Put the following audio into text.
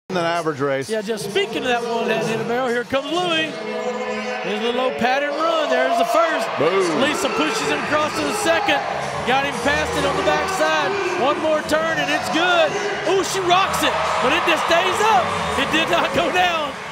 Than average race. Yeah, just speaking of that one that hit a barrel, here comes Louis. There's a little old pattern run. There's the first. Boom. Lisa pushes him across to the second. Got him past it on the backside. One more turn and it's good. Ooh, she rocks it, but it just stays up. It did not go down.